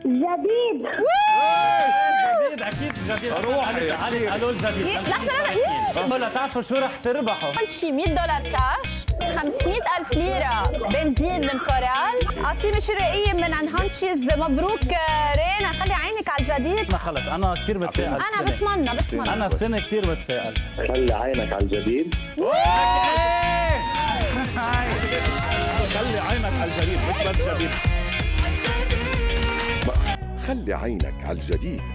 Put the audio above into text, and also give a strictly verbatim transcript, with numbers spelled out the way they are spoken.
جديد. جديد اكيد جديد. روحي علي قالوا الجديد. لحظه لحظه ولا تعرفوا شو رح تربحوا؟ اول شيء مية دولار كاش، خمسمية ألف ليره بنزين من كورال، عصيمه شرائيه من عند هانتشيز. مبروك رينا، خلي عينك على الجديد. ما خلص انا كثير متفائل. انا بتمنى بتمنى انا السنه كثير متفائل. خلي عينك على الجديد. خلي عينك على الجديد، مش بس جديد. خلي عينك على الجديد.